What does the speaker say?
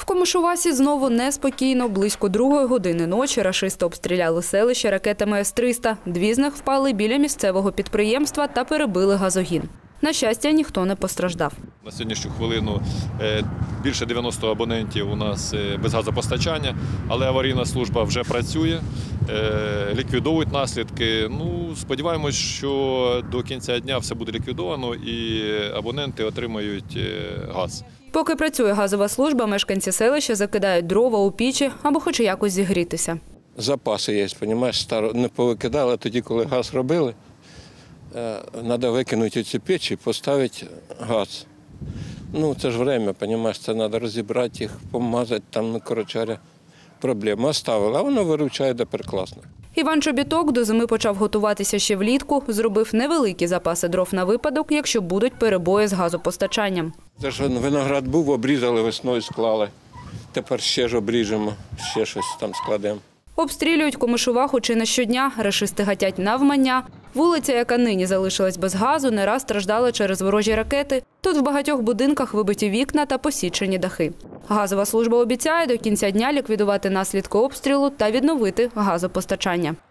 В Комишувасі знову неспокійно. Близько 2-ї години ночі рашисти обстріляли селище ракетами С-300. 2 з них впали біля місцевого підприємства та перебили газогін. На щастя, ніхто не постраждав. На сьогоднішню хвилину більше 90 абонентів у нас без газопостачання, але аварійна служба вже працює, ліквідовують наслідки. Сподіваємось, що до кінця дня все буде ліквідовано і абоненти отримають газ. Поки працює газова служба, мешканці селища закидають дрова у пічі, або хоч якось зігрітися. Запаси є, розумієш, не повикидали тоді, коли газ робили. Треба викинути ці печі, поставити газ. Це ж время, розумієш, це треба розібрати їх, помазати, проблема. Оставили, а воно виручає тепер класно. Іван Чобіток до зими почав готуватися ще влітку, зробив невеликі запаси дров на випадок, якщо будуть перебої з газопостачанням. Це ж виноград був, обрізали, весною склали. Тепер ще ж обріжемо, ще щось там складемо. Обстрілюють Комишуваху чи не щодня, рашисти гатять навмання. Вулиця, яка нині залишилась без газу, не раз страждала через ворожі ракети. Тут в багатьох будинках вибиті вікна та посічені дахи. Газова служба обіцяє до кінця дня ліквідувати наслідки обстрілу та відновити газопостачання.